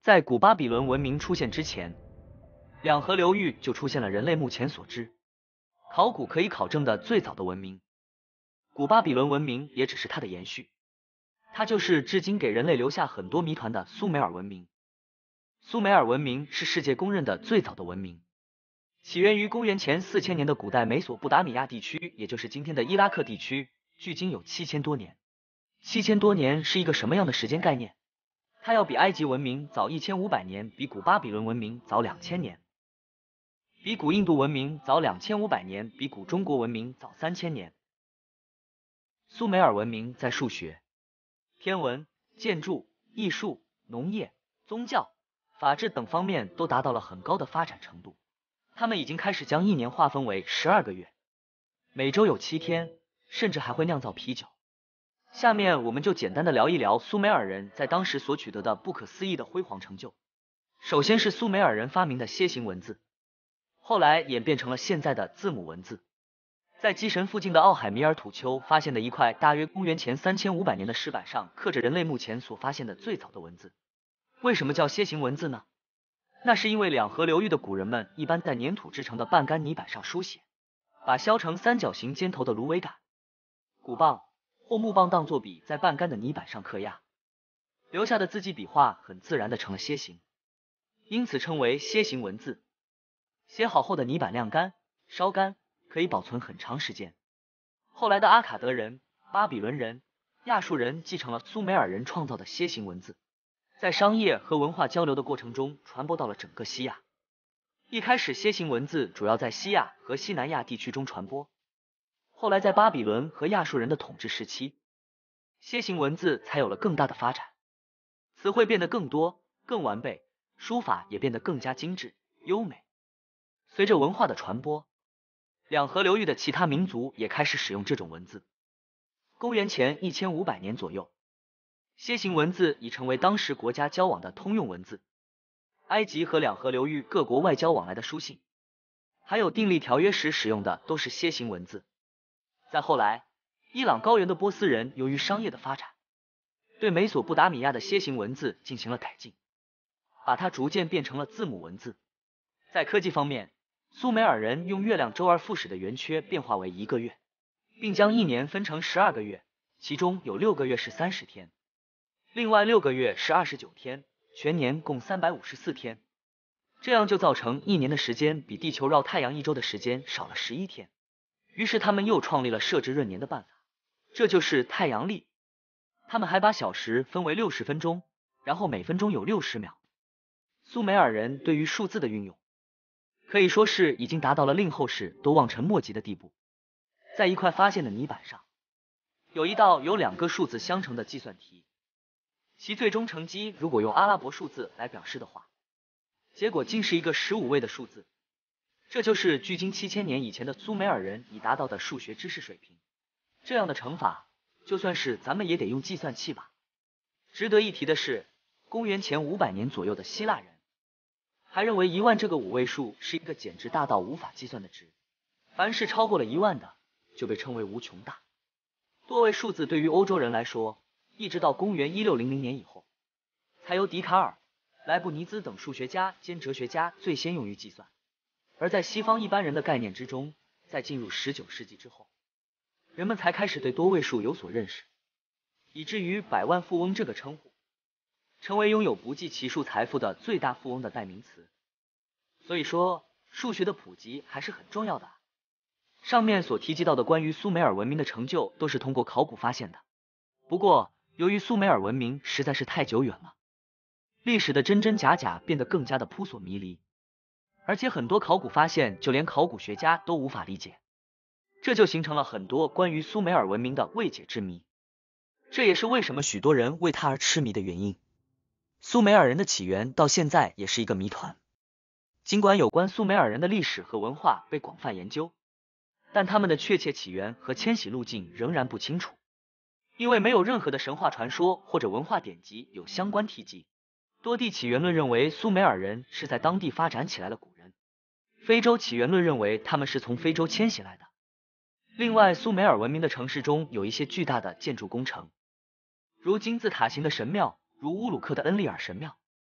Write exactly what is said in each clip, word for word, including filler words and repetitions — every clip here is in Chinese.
在古巴比伦文明出现之前，两河流域就出现了人类目前所知考古可以考证的最早的文明。古巴比伦文明也只是它的延续，它就是至今给人类留下很多谜团的苏美尔文明。苏美尔文明是世界公认的最早的文明，起源于公元前四千年的古代美索不达米亚地区，也就是今天的伊拉克地区，距今有七千多年。七千多年是一个什么样的时间概念？它要比埃及文明早一千五百年，比古巴比伦文明早两千年，比古印度文明早两千五百年，比古中国文明早三千年。苏美尔文明在数学、天文、建筑、艺术、农业、宗教、法治等方面都达到了很高的发展程度。他们已经开始将一年划分为十二个月，每周有七天，甚至还会酿造啤酒。下面我们就简单的聊一聊苏美尔人在当时所取得的不可思议的辉煌成就。首先是苏美尔人发明的楔形文字，后来演变成了现在的字母文字。在基神附近的奥海米尔土丘发现的一块大约公元前三千五百年的石板上刻着人类目前所发现的最早的文字。为什么叫楔形文字呢？那是因为两河流域的古人们一般在粘土制成的半干泥板上书写，把削成三角形尖头的芦苇杆、鼓棒或木棒当作笔，在半干的泥板上刻压，留下的字迹笔画很自然的成了楔形，因此称为楔形文字。写好后的泥板晾干、烧干，可以保存很长时间。后来的阿卡德人、巴比伦人、亚述人继承了苏美尔人创造的楔形文字，在商业和文化交流的过程中传播到了整个西亚。一开始楔形文字主要在西亚和西南亚地区中传播，后来在巴比伦和亚述人的统治时期，楔形文字才有了更大的发展，词汇变得更多、更完备，书法也变得更加精致、优美。随着文化的传播，两河流域的其他民族也开始使用这种文字。公元前一千五百年左右，楔形文字已成为当时国家交往的通用文字。埃及和两河流域各国外交往来的书信，还有订立条约时使用的都是楔形文字。再后来，伊朗高原的波斯人由于商业的发展，对美索不达米亚的楔形文字进行了改进，把它逐渐变成了字母文字。在科技方面，苏美尔人用月亮周而复始的圆缺变化为一个月，并将一年分成十二个月，其中有六个月是三十天，另外六个月是二十九天，全年共三百五十四天。这样就造成一年的时间比地球绕太阳一周的时间少了十一天。于是他们又创立了设置闰年的办法，这就是太阳历。他们还把小时分为六十分钟，然后每分钟有六十秒。苏美尔人对于数字的运用，可以说是已经达到了令后世都望尘莫及的地步。在一块发现的泥板上，有一道由两个数字相乘的计算题，其最终成绩如果用阿拉伯数字来表示的话，结果竟是一个十五位的数字。这就是距今七千年以前的苏美尔人已达到的数学知识水平。这样的乘法，就算是咱们也得用计算器吧。值得一提的是，公元前五百年左右的希腊人还认为一万这个五位数是一个简直大到无法计算的值，凡是超过了一万的，就被称为无穷大。多位数字对于欧洲人来说，一直到公元一六零零年以后，才由笛卡尔、莱布尼兹等数学家兼哲学家最先用于计算。而在西方一般人的概念之中，在进入十九世纪之后，人们才开始对多位数有所认识，以至于百万富翁这个称呼成为拥有不计其数财富的最大富翁的代名词。所以说，数学的普及还是很重要的。上面所提及到的关于苏美尔文明的成就都是通过考古发现的。不过，由于苏美尔文明实在是太久远了，历史的真真假假变得更加的扑朔迷离，而且很多考古发现就连考古学家都无法理解，这就形成了很多关于苏美尔文明的未解之谜。这也是为什么许多人为它而痴迷的原因。苏美尔人的起源到现在也是一个谜团。尽管有关苏美尔人的历史和文化被广泛研究，但他们的确切起源和迁徙路径仍然不清楚，因为没有任何的神话传说或者文化典籍有相关提及。多地起源论认为苏美尔人是在当地发展起来的古人，非洲起源论认为他们是从非洲迁徙来的。另外，苏美尔文明的城市中有一些巨大的建筑工程，如金字塔形的神庙，如乌鲁克的恩利尔神庙，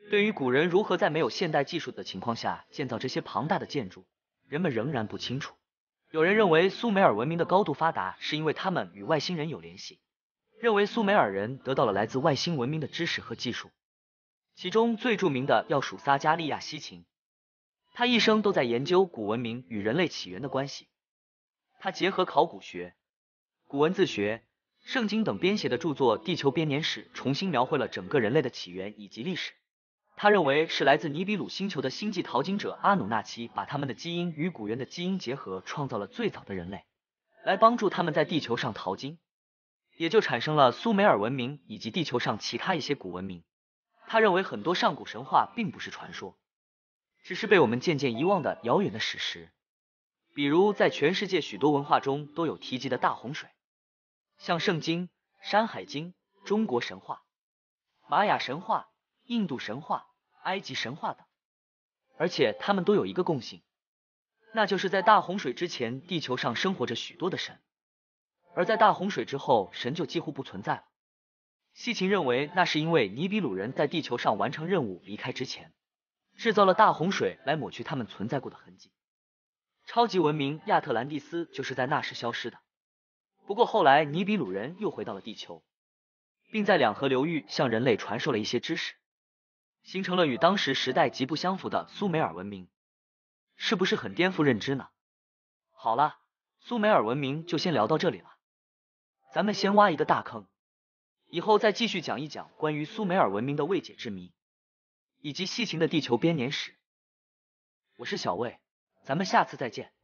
对于古人如何在没有现代技术的情况下建造这些庞大的建筑，人们仍然不清楚。有人认为苏美尔文明的高度发达是因为他们与外星人有联系，认为苏美尔人得到了来自外星文明的知识和技术。其中最著名的要数撒加利亚·西琴，他一生都在研究古文明与人类起源的关系。他结合考古学、古文字学、圣经等编写的著作《地球编年史》，重新描绘了整个人类的起源以及历史。他认为是来自尼比鲁星球的星际淘金者阿努纳奇把他们的基因与古猿的基因结合，创造了最早的人类，来帮助他们在地球上淘金，也就产生了苏美尔文明以及地球上其他一些古文明。他认为很多上古神话并不是传说，只是被我们渐渐遗忘的遥远的史实。比如在全世界许多文化中都有提及的大洪水，像圣经、山海经、中国神话、玛雅神话、印度神话、埃及神话等，而且他们都有一个共性，那就是在大洪水之前，地球上生活着许多的神，而在大洪水之后，神就几乎不存在了。西秦认为，那是因为尼比鲁人在地球上完成任务离开之前，制造了大洪水来抹去他们存在过的痕迹。超级文明亚特兰蒂斯就是在那时消失的。不过后来尼比鲁人又回到了地球，并在两河流域向人类传授了一些知识，形成了与当时时代极不相符的苏美尔文明。是不是很颠覆认知呢？好了，苏美尔文明就先聊到这里了，咱们先挖一个大坑，以后再继续讲一讲关于苏美尔文明的未解之谜，以及西秦的地球编年史。我是小魏，咱们下次再见。